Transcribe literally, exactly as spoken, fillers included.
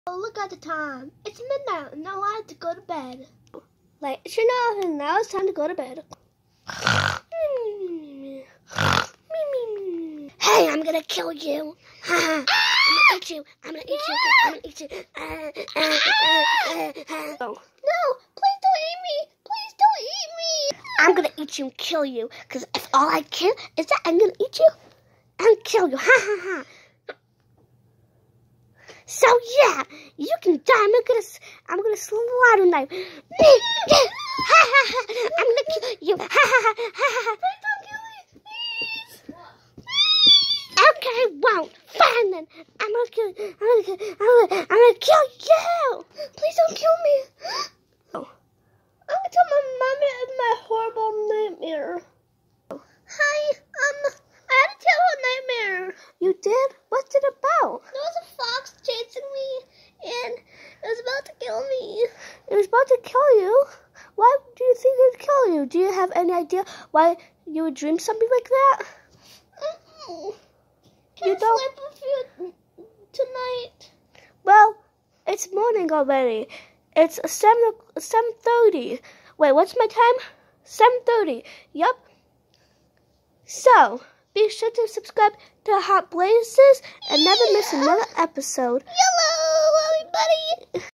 Oh, look at the time. It's midnight and now I have to go to bed. Like, it's enough and now it's time to go to bed. Hey, I'm gonna kill you. I'm gonna eat you. I'm gonna eat you. I'm gonna eat you. Uh, uh, uh, uh, uh. No, please don't eat me. Please don't eat me. I'm gonna eat you and kill you. Because if all I kill is that I'm gonna eat you and kill you. Ha ha ha. So yeah, you can die. I'm gonna, I'm gonna slaughter knife. Ha ha ha! I'm gonna kill you. Ha ha ha! Ha ha! Please don't kill me, please. Okay, I won't. Fine then. I'm gonna kill. I'm gonna kill. I'm gonna, I'm gonna kill you. Please don't kill me. Oh. I'm gonna tell my mommy of my horrible nightmare. Hi, um, I had a terrible nightmare. You did? What's it about? There was a fox chasing me, and it was about to kill me. It was about to kill you? Why do you think it would kill you? Do you have any idea why you would dream something like that? Mm-hmm. Can you I don't? sleep with you tonight? Well, it's morning already. It's seven seven thirty. Wait, what's my time? Seven thirty. Yep. So be sure to subscribe to Hot Blazes and never miss another episode. Hello, everybody.